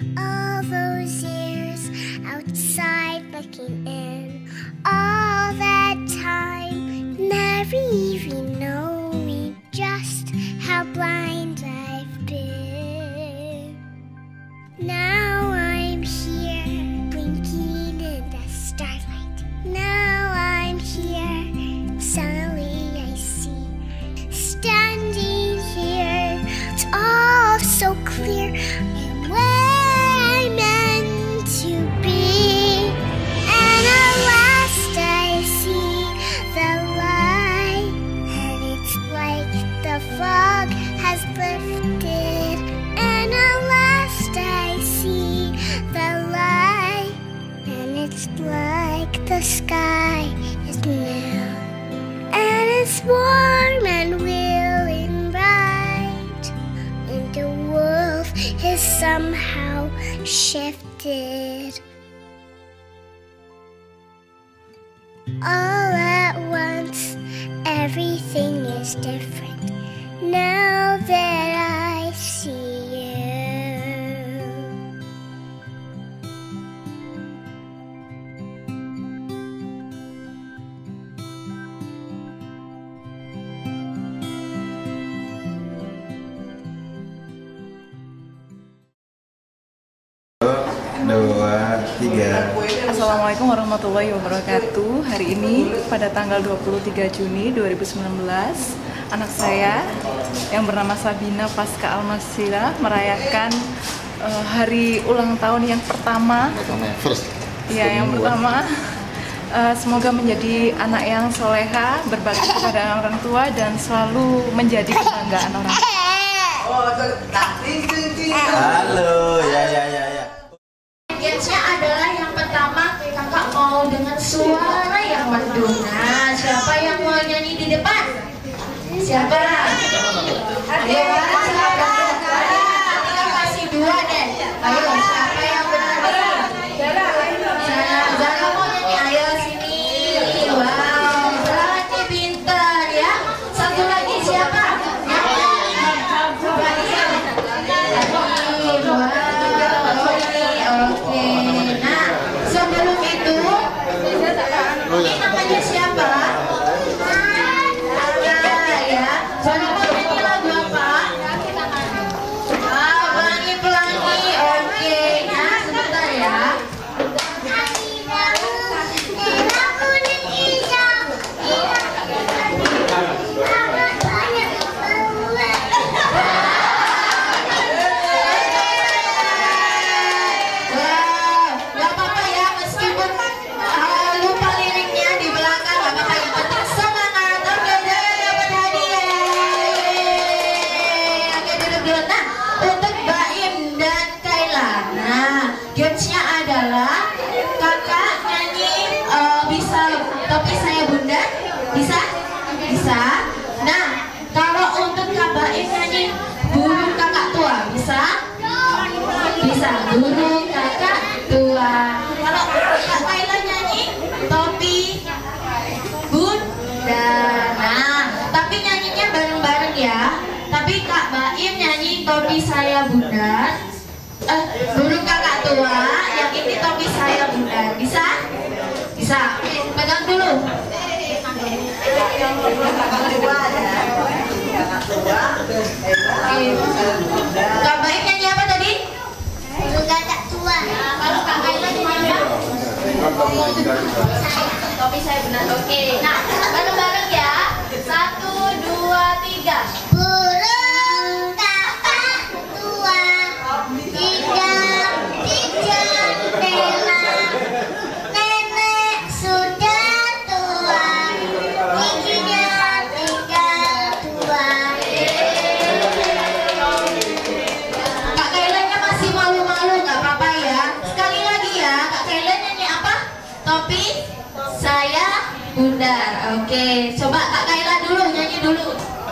All those years outside looking in, all that time, never even knowing just how blind I've been. Now I'm here, blinking in the starlight. Now I'm here, suddenly I see, standing here, it's all so clear, and where I'm meant to be. And at last I see the light, and it's like the fog has lifted. And at last I see the light, and it's like the sky is new, and it's warm and real and bright, and the wolf is somehow shifted. All at once, everything is different now that I see you. Dua, tiga. Assalamualaikum warahmatullahi wabarakatuh. Hari ini pada tanggal 23 Juni 2019, anak saya yang bernama Sabina Pasca Almasira merayakan hari ulang tahun yang pertama. Ya, yang pertama. Semoga menjadi anak yang soleha, berbakti kepada orang tua, dan selalu menjadi kebanggaan orang tua. Halo, ya. Gamesnya adalah yang pertama, kakak mau dengan suara yang merdu. Nah, siapa yang mau nyanyi di depan? Siapa? Ayo, kita kasih dua deh. Ayo, siapa yang benar? Zara mau nyanyi, ayo sini. Wow, Zara pintar ya. Satu lagi siapa? Oke, nah sebelum itu ini namanya siapa? Ada ya. Soalnya mau nyanyi lagu apa? Pelangi-pelangi. Oke, nah sebentar ya. Gamesnya adalah kakak nyanyi bisa topi saya bunda, bisa? Bisa. Nah, kalau untuk Kak Baim nyanyi burung kakak tua, bisa? Bisa, burung kakak tua. Kalau Kak Kaila nyanyi topi bunda. Nah, tapi nyanyinya bareng-bareng ya. Tapi Kak Baim nyanyi topi saya bunda, burung kakak tua, yang ini topi saya bunda. Bisa? Bisa. Pegang dulu. Kak Baik nyanyi apa tadi? Burung kakak tua. Kalau Kak Kaila nyanyi apa? Topi saya bunda. Oke. Nah, bareng-bareng ya. 1, 2, 3. Burung kakak tua, nenek sudah tua, giginya tinggal 2. Kak Kailanya masih malu-malu, nggak apa-apa ya. Sekali lagi ya, Kak Kaila nyanyi apa? Topi saya bundar. Oke, coba Kak Kaila dulu, nyanyi dulu.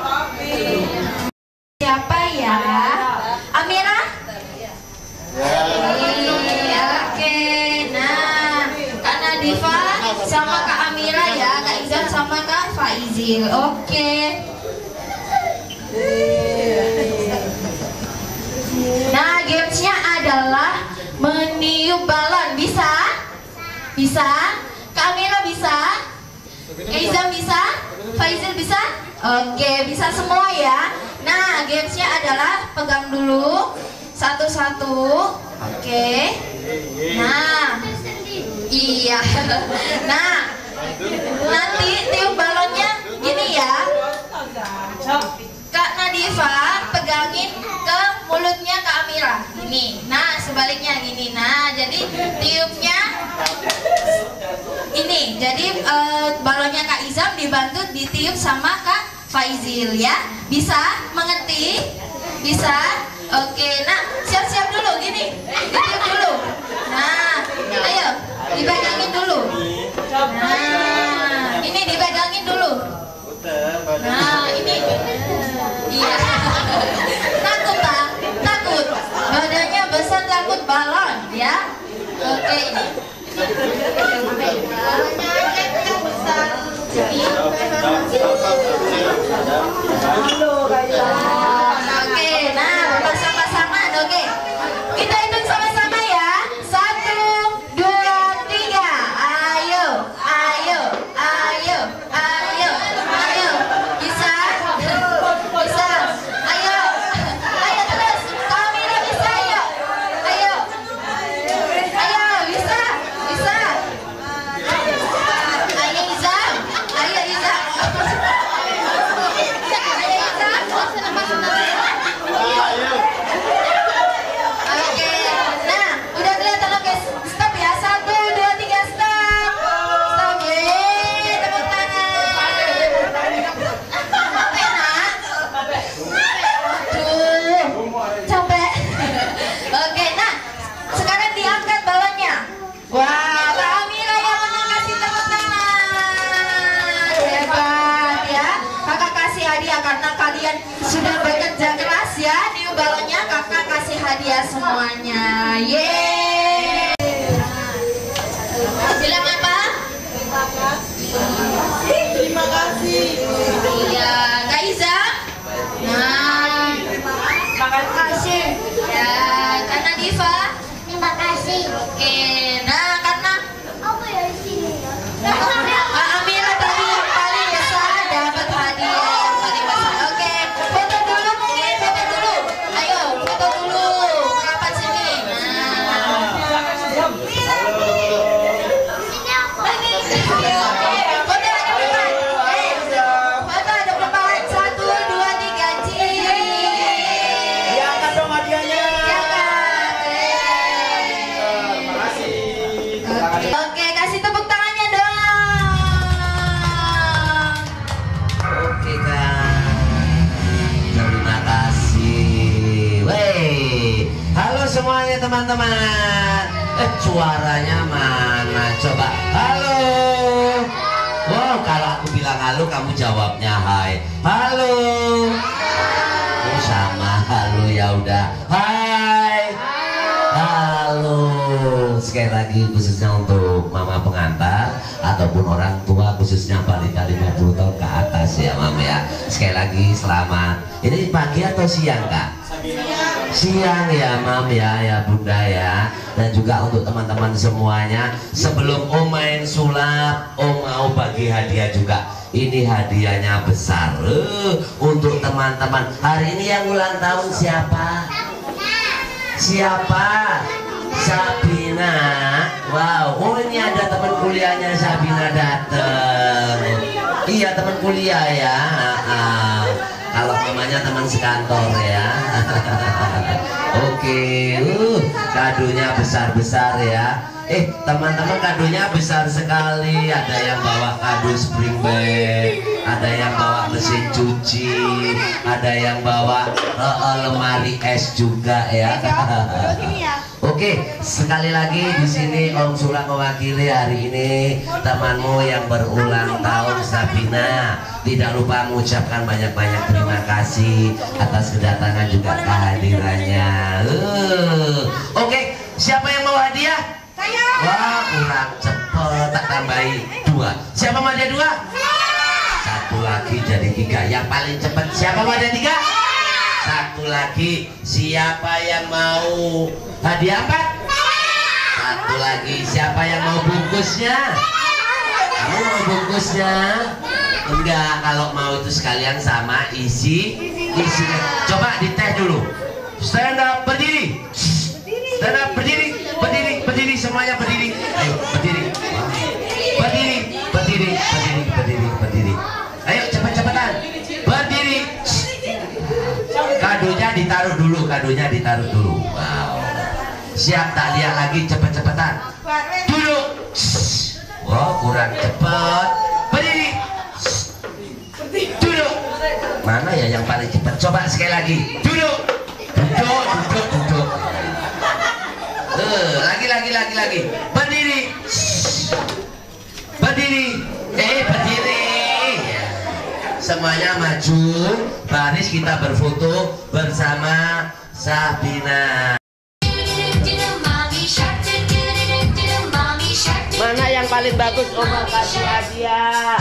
Siapa ya? Amira? Oke, nah Kak Nadifa sama Kak Amira ya, Kak Izan sama Kak Faizil. Oke. Nah, gamesnya adalah Bisa? Kak Amira bisa? Izam bisa? Faizil bisa? Oke, bisa semua ya. Nah, gamesnya adalah pegang dulu satu-satu. Oke. Nah, iya. Nah, nanti tiup balonnya gini ya. Kak Nadifa pegangin ke mulutnya Kak Amira. Gini. Nah, sebaliknya gini. Nah, jadi tiupnya ini. Jadi balonnya Kak Izam dibantu ditiup sama Kak Faizil ya. Bisa? Mengerti? Bisa? Oke. Nah, siap-siap dulu gini. Ditiup dulu. Nah, ayo dipegangin dulu. Nah, ini dipegangin dulu. Nah, ini. Iya. Takut tak? Takut. Badannya besar takut balon ya. Oke, ini. Oke, nah pasang-pasangan. Oke, kita hitung sama-sama ya. 1, 2, 3. Ayo, ayo, ayo, ayo, ayo. Bisa, bisa. Ayo, ayo terus. Kamera bisa ayo. Ayo, ayo bisa, bisa. Ayo Izam, ayo Izam. Oke, nah udah kelihatan oke. Stop ya, 1, 2, 3 stop. Stop, tepuk tangan. Enak. Aduh, capek. Oke, nah sekarang diangkat balonnya. Wah, Kak Amira yang menang, kasih tepuk tangan. Hebat ya. Kakak kasih hadiah karena kalian sudah bekerja keras ya. Niup balonnya, kakak kasih hadiah semuanya. Yeay. Bilang apa? Terima kasih. Iya, Kak Iza. Nah, Terima kasih. ya, Kak Nadifa. Terima kasih. Oke, nah karena Apa ya di sini ya? Kak Amira tadi yang paling besar dapat hadiah yang paling besar. Oke, foto dulu mungkin, foto dulu. Ayo, foto dulu. Rapat sini. Nah. Sini apa? Foto ada depan. Foto ada depan. 1, 2, 3, Diangkat dong hadiahnya. Oke, kasih tepuk tangannya dong. Oke Kak, terima kasih. Wey, halo semuanya teman-teman. Suaranya mana? Coba, halo. Wow, kalau aku bilang halo, kamu jawabnya hai. Halo. Oh, sama halo ya udah. Hai. Halo. Sekali lagi khususnya untuk mama pengantar ataupun orang tua khususnya balita 50 tahun ke atas ya Mam ya. Sekali lagi selamat. Ini pagi atau siang Kak? Siang ya Mam ya Bunda ya. Dan juga untuk teman-teman semuanya, sebelum Om main sulap, Om mau bagi hadiah juga. Ini hadiahnya besar untuk teman-teman. Hari ini yang ulang tahun siapa? Siapa? Sabina. Wow, oh ini ada teman kuliahnya Sabina datang. Iya teman kuliah ya. Kalau mamanya teman sekantor ya. Oke, kadonya besar-besar ya. Teman-teman kadonya besar sekali. Ada yang bawa kado spring bed, ada yang bawa mesin cuci, ada yang bawa lemari es juga ya. Oke, sekali lagi di sini Om Sula mewakili hari ini temanmu yang berulang tahun Sabina. Tidak lupa mengucapkan banyak-banyak terima kasih atas kedatangan juga kehadirannya. Oke, siapa yang mau hadiah? Saya. Wah, kurang cepet, tak tambahi 2. Siapa mau hadiah 2? 1 lagi jadi 3. Yang paling cepet siapa mau hadiah 3? 1 lagi. Siapa yang mau hadiah 4? satu lagi. Siapa yang mau bungkusnya? Kamu mau bungkusnya? Enggak, kalau mau itu sekalian sama isinya. Coba dites dulu. Stand up, berdiri. Stand up, berdiri, berdiri, berdiri, semuanya berdiri. Ayo, berdiri. Berdiri, berdiri, berdiri, berdiri, berdiri. Ayo, cepat-cepatan. Berdiri. Kadonya ditaruh dulu, kadonya ditaruh dulu. Wow. Siap, tak lihat lagi, cepet-cepetan. Duduk. Wow, kurang cepet. Berdiri. Duduk. Mana ya yang paling cepat? Coba sekali lagi. Duduk. Duduk, duduk, duduk. Lagi. Berdiri. Berdiri. Berdiri. Semuanya maju. Baris, kita berfoto bersama Sabina. Mana yang paling bagus Oma kasih hadiah?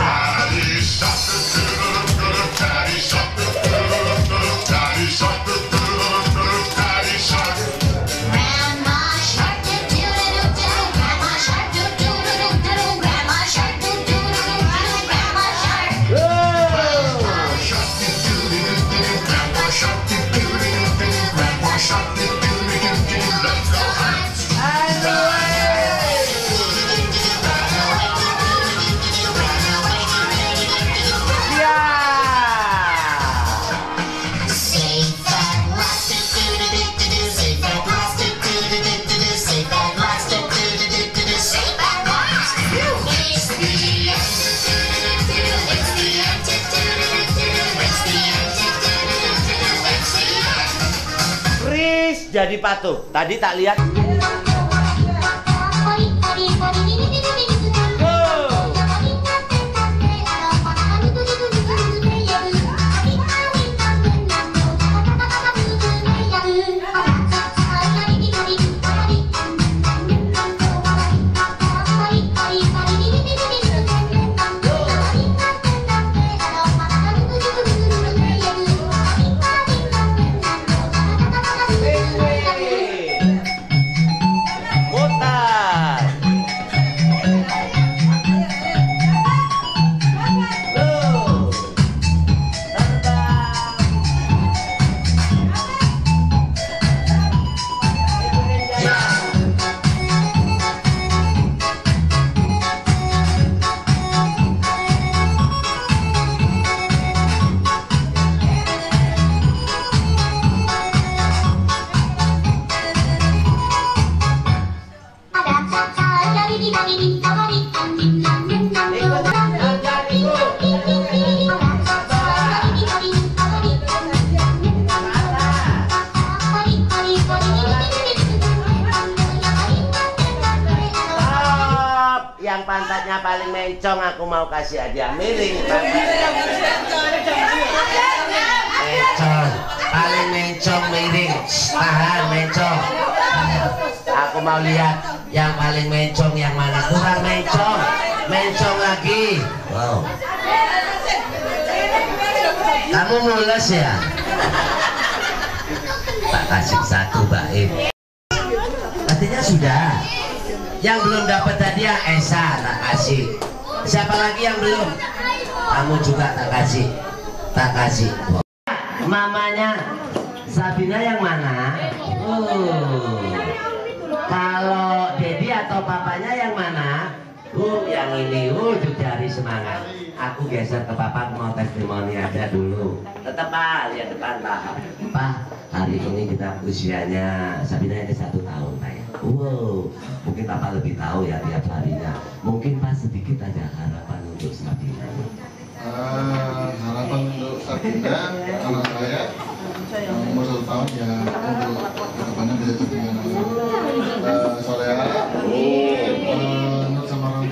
Jadi patung. Tadi tak lihat. Yang pantatnya paling mencong aku mau kasih hadiah. Miring mencong, paling mencong miring. Tahan mencong. Aku mau lihat yang paling mencong yang mana. Kurang mencong, mencong lagi. Wow. Kamu mulus ya? Tak kasih satu Baim. Artinya sudah. Yang belum dapat hadiah Esa tak kasih. Siapa lagi yang belum? Kamu juga tak kasih. Tak kasih. Mamanya Sabina yang mana? Kalau Dedi atau papanya yang mana? Yang ini. Itu cari semangat. Aku geser ke papa, mau testimoni aja dulu. Tetap Pak, lihat depan Pak. Pak, hari ini kita usianya Sabina ini 1 tahun Pak ya. Wow, mungkin Papa lebih tahu ya tiap harinya. Mungkin Pak sedikit aja harapan untuk Sabina. Harapan untuk Sabina, anak saya yang umur 1 tahun ya, untuk kedepannya bisa jadi anak soleha, nurut sama orang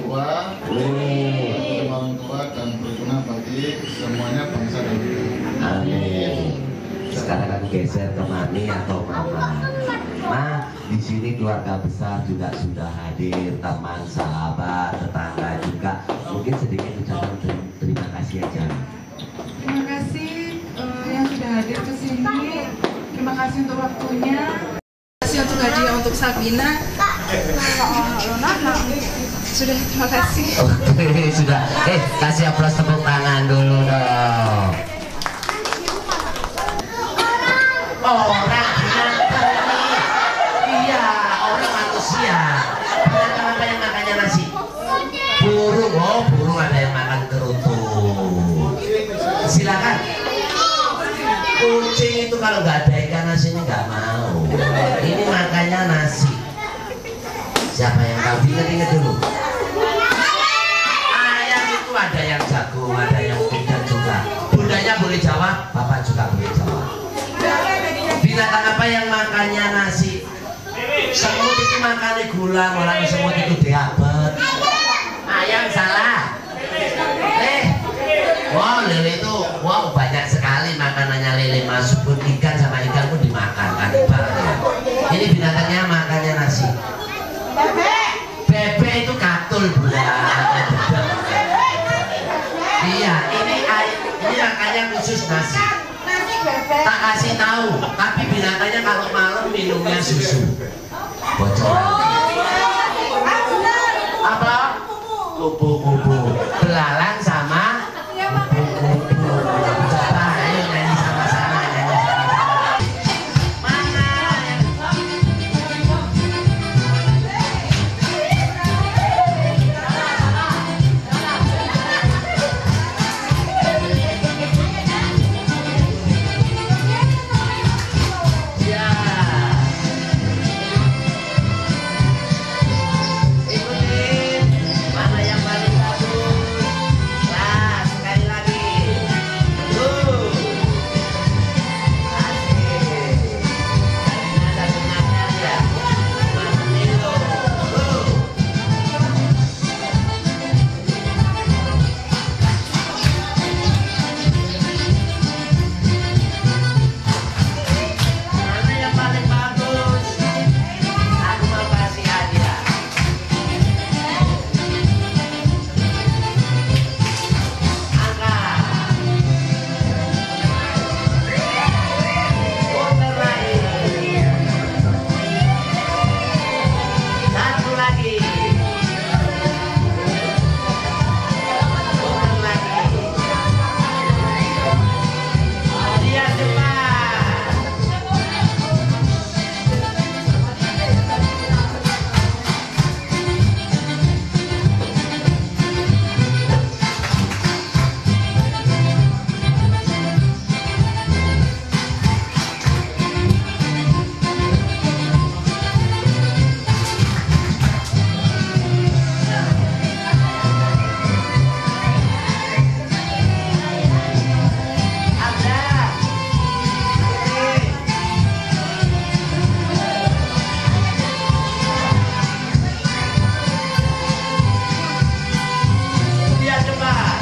tua, dan berguna bagi semuanya bangsa dan negara. Amin. Sekarang aku geser ke Mami atau Mama. Ma, di sini keluarga besar juga sudah hadir, teman, sahabat, tetangga juga. Mungkin sedikit ucapan terima kasih aja. Terima kasih yang sudah hadir ke sini. Terima kasih untuk waktunya. Terima kasih untuk hadiah untuk Sabina. Sudah, terima kasih. Oke, sudah. Kasih aplaus tepuk tangan dulu dong. Orang binatang ini. Iya, orang manusia. Binatang apa yang makannya nasi? Burung. Oh, burung ada yang makan keruntu. Silakan. Kucing itu kalau nggak ada ikan asinnya nggak mau. Ini makannya nasi. Siapa yang tahu? Ingat-ingat dulu. Ayam itu ada yang jago, ada yang tidak juga. Bundanya boleh jawab, bapak juga boleh jawab. Binatang apa yang makannya nasi? Semut itu makannya gula, orang semut itu diabet. Ayam salah. Wow, lele itu, wow banyak sekali makanannya lele, masuk pun ikan sama ikan pun dimakan, kanibal ya. Ini binatangnya makannya nasi. Bebek itu katul bulan. Iya, ini makannya khusus nasi. Tak kasih tahu, tapi binatangnya kalau malam minumnya susu. Bocoran. Apa? Kupu-kupu. Belalang sama kupu-kupu. Coba ayo nyanyi sama-sama, nyanyi sama-sama. Mana? Ya. Ikutin. Mana yang paling bagus? Nah, sekali lagi. Asik. Ada benarnya ya. Mas Nilo. Mana yang paling bagus? Aku mau kasih hadiah. Angkat. Putar lagi. Satu lagi. Putar lagi. Dia cepat. Ada. Dia cepat.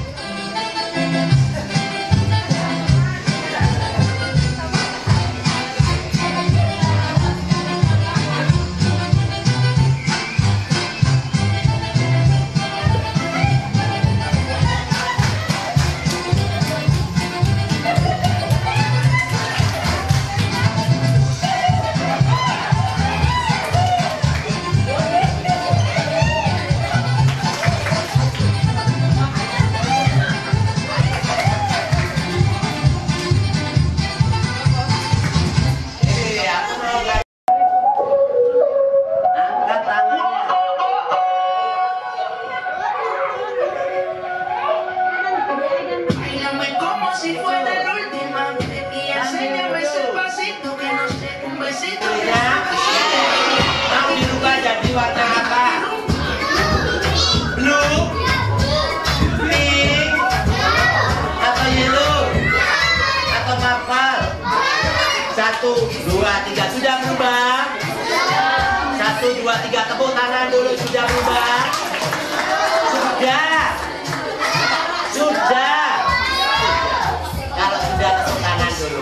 Aku mau angkat tangannya. Bailame como si fuera la última vez y enséñame ese pasito que no sé, un besito Ya. Mau dirubah jadi warna apa? Blue, pink, atau yellow, atau purple? 1, 2, 3 sudah berubah. 1, 2, 3 tepuk tangan dulu sudah berubah. Sudah. Kalau sudah tepuk tangan dulu.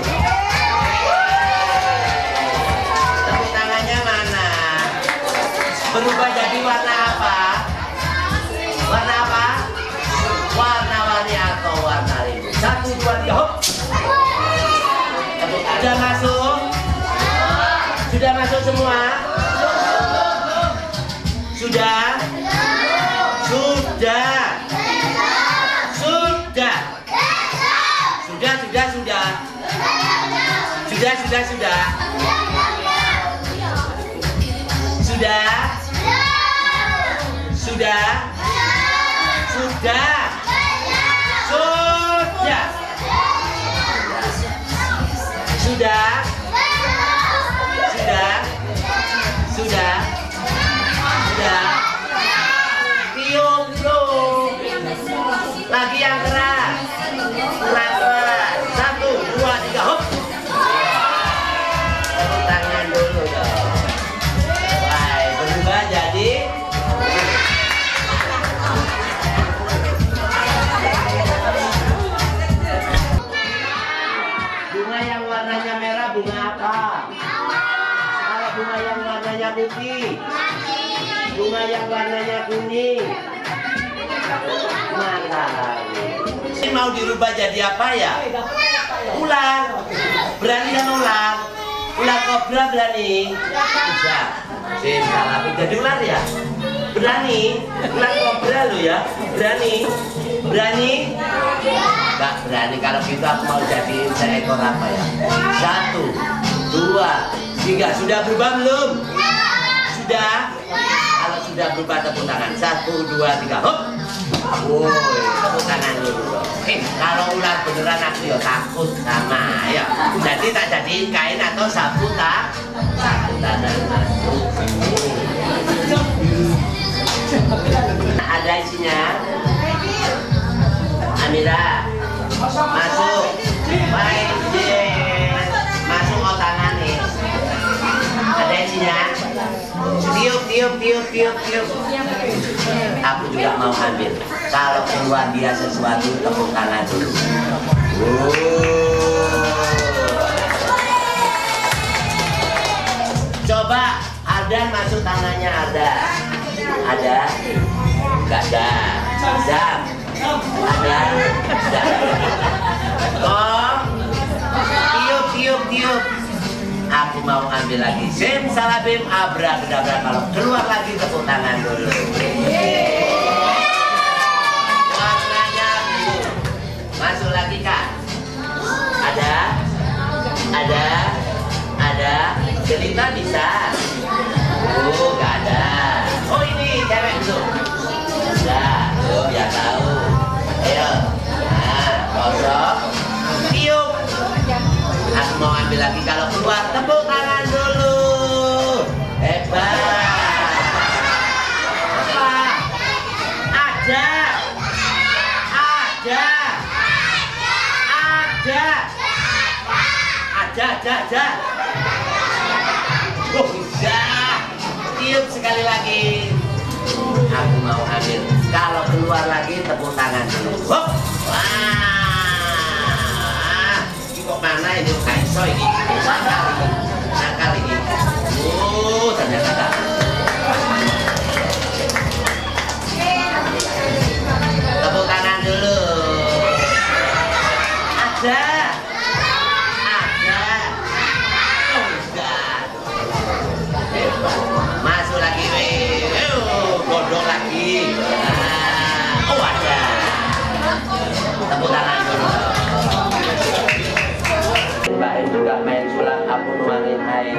Tepuk tangannya mana? Berubah jadi warna apa? Warna apa? Warna-warni atau warna biru. 1, 2, 3 hop. Sudah masuk? Sudah masuk semua? Sudah? Sudah. Sudah. Sudah, sudah, sudah. Sudah, sudah, sudah. Sudah. Sudah. Sudah. Sudah. Sudah. Sudah. Sudah. Sudah. Tiup dulu. Lagi yang keras. Keras. 1, 2, 3, hop. Tepuk tangan dulu dong. Baik, berubah jadi bunga yang warnanya merah, bunga apa? Kalau bunga yang warnanya putih, bunga yang warnanya kuning. Ini mau dirubah jadi apa ya? Ular. Berani kan ular? Ular kobra berani? Bisa. Salah, jadi ular ya? Berani? Ular kobra lo ya? Berani? Berani? Gak berani. Kalau gitu aku mau jadi seekor apa ya? 1, 2, 3. Sudah berubah belum? Sudah? Kalau sudah berubah tepuk tangan. 1, 2, 3. Hop! Woi, tepuk tangan dulu. Kalau ular beneran aku ya takut sama ya. Jadi tak jadiin kain atau sapu tak? Sapu tangan masuk. Ada isinya. Amira, masuk. Baik, masuk otangan nih. Ada isinya. Tiup, tiup, tiup, tiup, tiup. Aku juga mau ambil. Kalau keluar dia sesuatu, tepuk tangan dulu. Coba Ardan masuk tangannya Ardan. Ada? Gak ada. Jam. Ada? Jam. Oh. Tiup, tiup, tiup. Aku mau ambil lagi. Sim salabim abrakadabra. Kalau keluar lagi tepuk tangan dulu. Warnanya biru. Masuk lagi Kak. Ada? Ada? Ada? Jelita bisa? Oh, gak ada. Oh ini cewek tuh. Sudah, tuh biar tahu. Ayo. Nah, kosong. Tiup. Aku mau ambil lagi. Kalau keluar tepuk tangan dulu. Hebat. Apa? Ada. Ada. Ada. Ada. Oh bisa. Tiup sekali lagi. Aku mau ambil. Kalau keluar lagi tepuk tangan dulu. Hop. Wah. Kok mana ini kaiso ini? Nakal ini. Oh, ternyata tak. Tepuk tangan dulu. Ada. Ada. Oh, enggak. Masuk lagi, godong lagi. Oh, ada. Tepuk tangan dulu. Mbak En juga main sulap, aku nuangin air.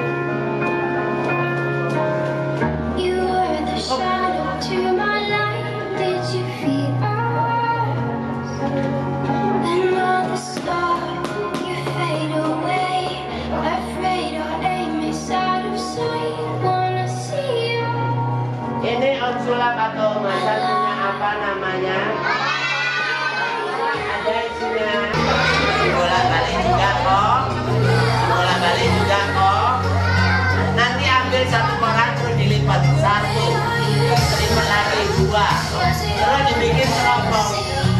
You were the shadow to my light. Did you feel us? Then all the stars you fade away. Afraid our aim is out of sight. Wanna see you. Ini on sulap atau masalahnya apa namanya? Ada isinya. Bola balik juga kok. Bola balik juga kok. Nanti ambil satu koran terus dilipat 1, dilipat lagi 2, terus dibikin teropong.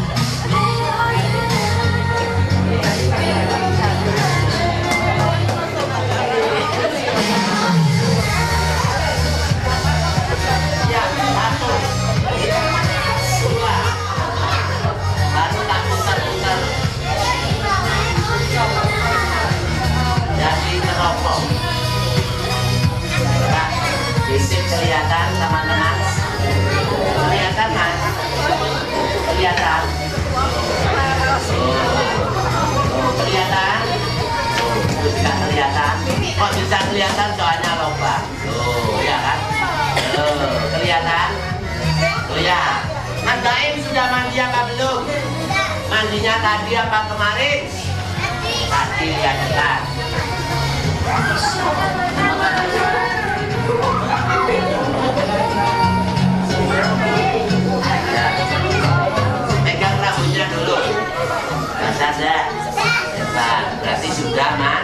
Ya, 1, 2, baru tak putar-putar. Jadi teropong. Coba, bisik kelihatan teman-teman. Kok bisa kelihatan soalnya lomba. Tuh, ya kan? Tuh, kelihatan? Tuh ya. Mas Baim sudah mandi apa belum? Mandinya tadi apa kemarin? Tadi lihat depan. Pegang rambutnya dulu. Basah dah. Hebat. Berarti sudah, Man.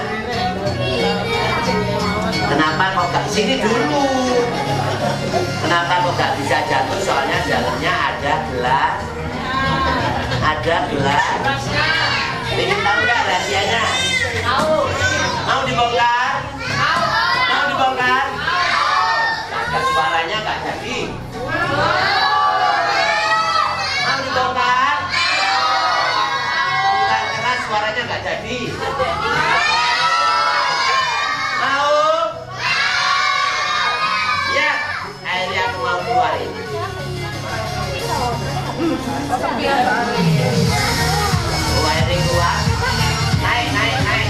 Kenapa kok gak sini dulu? Kenapa kok gak bisa jatuh? Soalnya dalamnya ada gelas. Ada gelas. Ingin tahu nggak rahasianya? Mau dibongkar? Mau dibongkar? Agak suaranya nggak jadi. Mau dibongkar? Bukan keras suaranya nggak jadi. Mau? Ya, akhirnya aku mau keluarin. Wiring keluar. Naik, naik, naik.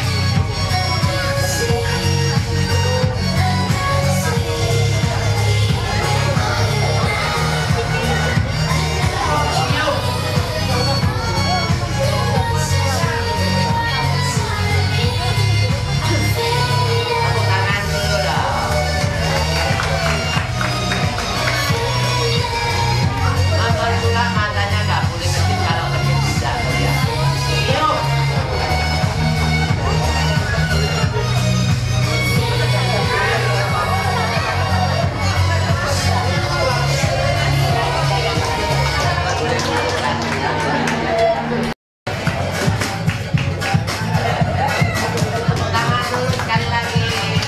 Tepuk tangan dulu dong. Nonton juga matanya nggak boleh kecil, kalau kecil bisa lihat. Yuk. Tepuk tangan dulu sekali lagi.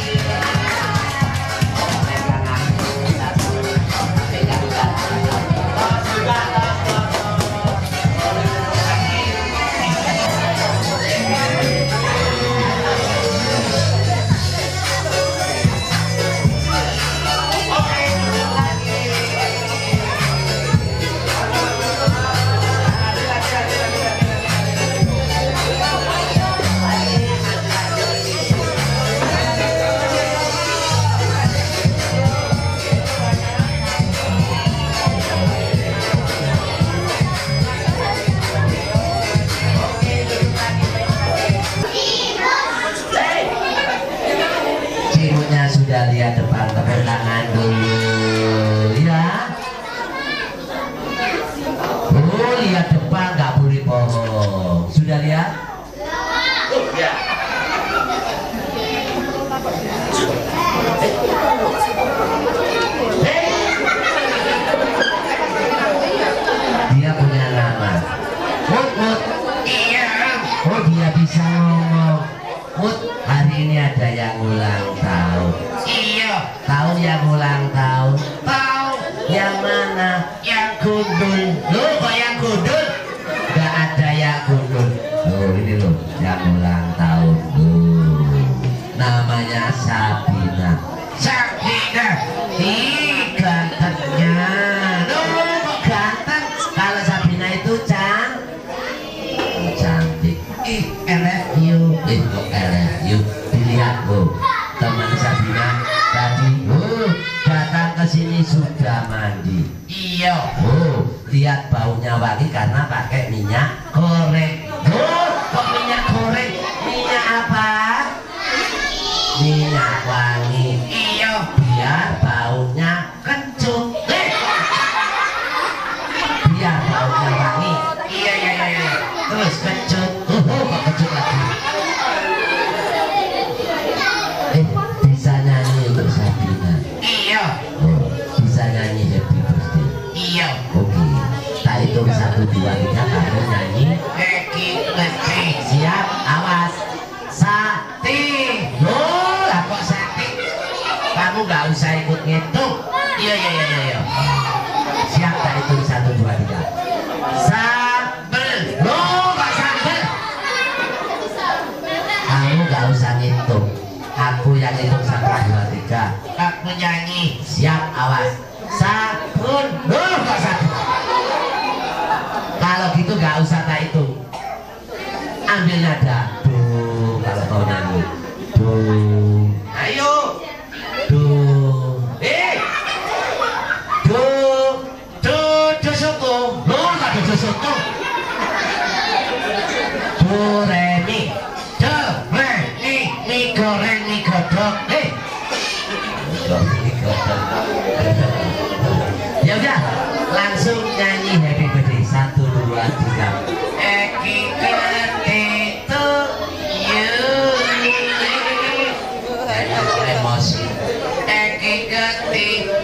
Pegang aku, satu. Pegang satu. Tos juga, tos, tos, tos. Oke, duduk lagi. Cimutnya sudah lihat depan, tepuk tangan dulu ya. Oh, lihat depan, nggak boleh bohong. Sudah lihat? Ya. Dia punya nama. Mut, Mut. Iya. Oh, dia bisa ngomong. Mut, hari ini ada yang ulang tahun. Iya. Tahun yang ulang tahun. Tahu. Yang mana? Yang gundul. Loh, kok yang gundul? Gak ada yang gundul. Loh, ini loh, yang ulang tahun. Loh. Namanya Sabina. Sabina. Ih, gantengnya. Loh, kok ganteng? Kalau Sabina itu cantik. Ih, LFU. Kok LFU? Dilihat loh, teman Sabina tadi datang ke sini sudah mandi. Iya. Lihat baunya wangi karena pakai minyak goreng. Kok minyak goreng? Minyak apa? Minyak wangi. Iya. Biar baunya kecut. Biar baunya wangi. Iya, iya, iya. Terus kecut. Kok kecut lagi? Bisa nyanyi untuk Sabina. Iya. Bisa nyanyi Happy Birthday. Iya. Oke. Tak hitung 1, 2, 3 kamu nyanyi Happy Birthday. Siap? Awas. Sati. Loh, lah kok Sati? Kamu nggak usah ikut ngitung. Iya, iya, iya, iya. Siap? Tak hitung 1, 2, 3. Sambel. Loh, kok sambel? Kamu nggak usah ngitung. Aku yang hitung 1, 2, 3. Aku nyanyi. Siap, awas. Sabun. Loh, kok sabun? Kalau gitu nggak usah tak hitung. Ambil nada. Do, kalau kau nyanyi. Do.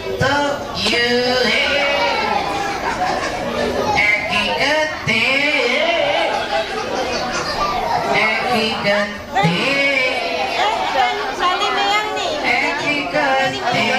to you. Eki gede. Eki gede. Eki gede.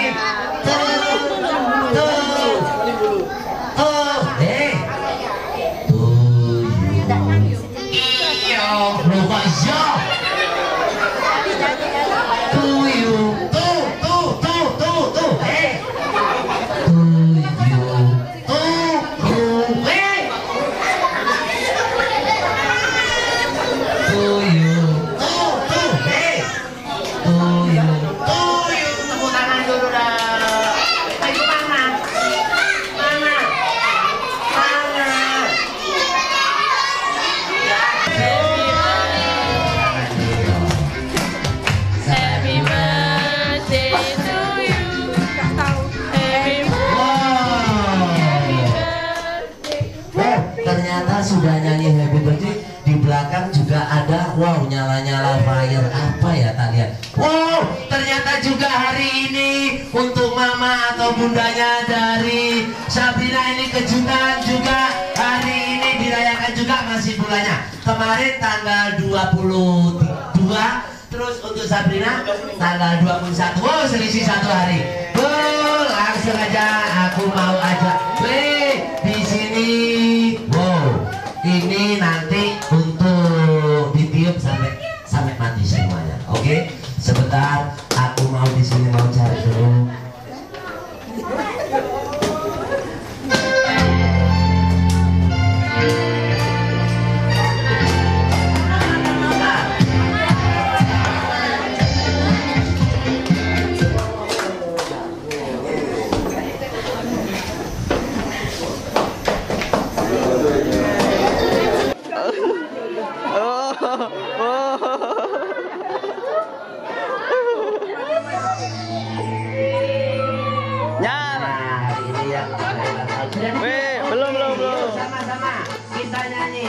Sudah nyanyi happy birthday, di belakang juga ada wow nyala-nyala fire apa ya tak lihat. Wow, ternyata juga hari ini untuk mama atau bundanya dari Sabrina ini kejutan juga. Hari ini dirayakan juga masih bulannya. Kemarin tanggal 22, terus untuk Sabrina tanggal 21. Wow, selisih 1 hari. Langsung aja aku mau ajak di sini. Wow, ini nanti untuk ditiup sampai mati semuanya. Oke, sebentar aku mau di sini mau cari dulu. Belum. Sama-sama kita nyanyi.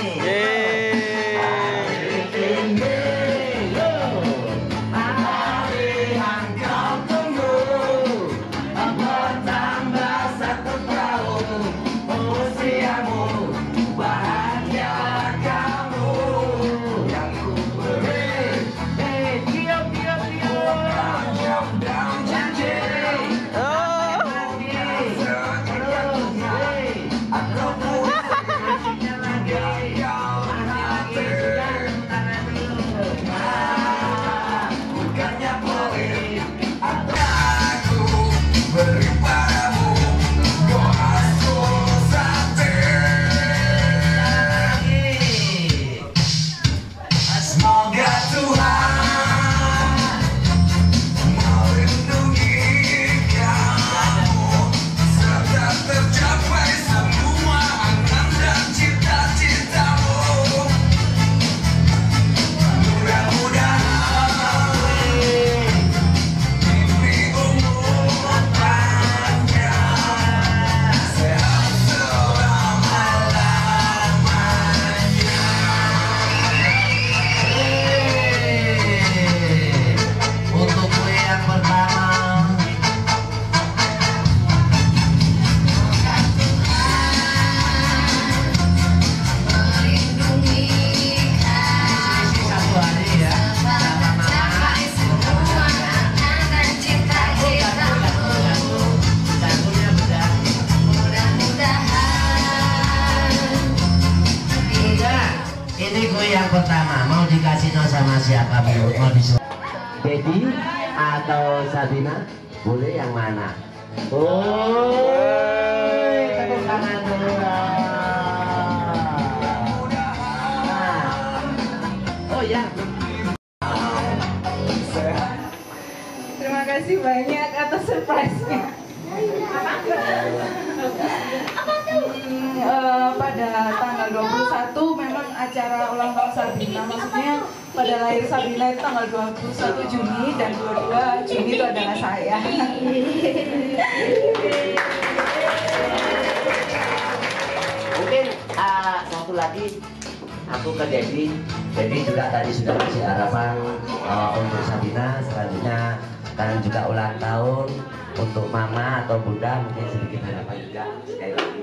Yang pertama mau dikasih no sama siapa? Mau disuruh Dedi atau Sabina? Boleh yang mana? Oh, tepuk tangan dulu. Oh ya. Terima kasih banyak atas surprise-nya. Pada tanggal 21 memang acara ulang tahun Sabrina, maksudnya pada lahir Sabrina itu tanggal 21 Juni dan 22 Juni itu adalah saya. Mungkin satu lagi aku ke Dedi juga tadi sudah kasih harapan untuk Sabrina selanjutnya kan juga ulang tahun Untuk mama atau bunda mungkin sedikit harapan juga sekali lagi.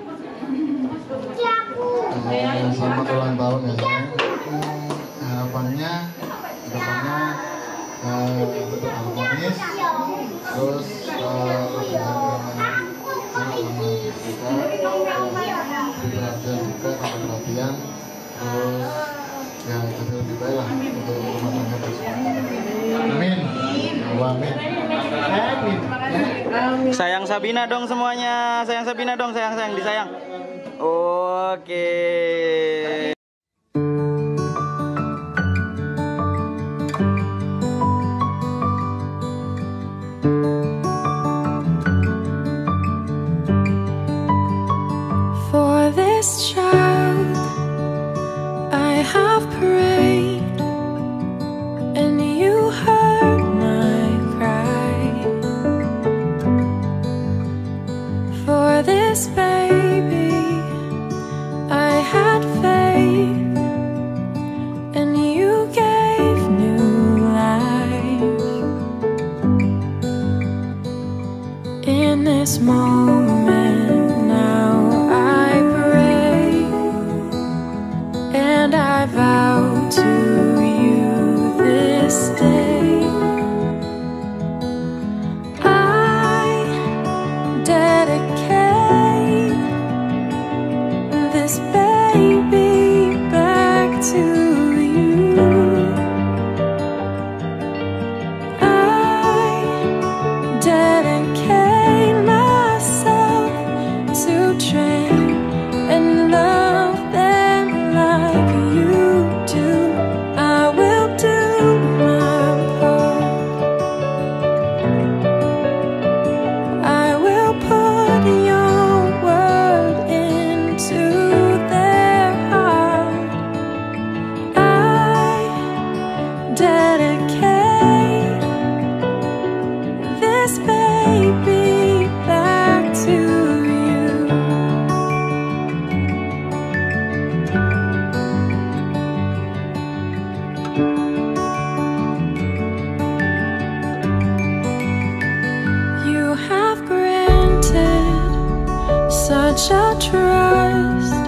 Selamat ulang tahun ya sayang. Harapannya kedepannya tetap harmonis, terus perhatian juga sama perhatian, terus ya jadi lebih baik lah untuk rumah tangga tersebut. Amin. Amin. Amin. Sayang Sabina dong semuanya. Sayang Sabina dong, sayang disayang. Oke. For this child, I have prayed, and you heard my cry. For this baby, I had faith, and you gave new life. In this moment now I pray, and I vow to you this day, I dedicate this baby back to you. I dedicate myself to train and love them like you do. I will do my part. I will put your word into their heart. I dedicate this baby back to you. You have granted such a trust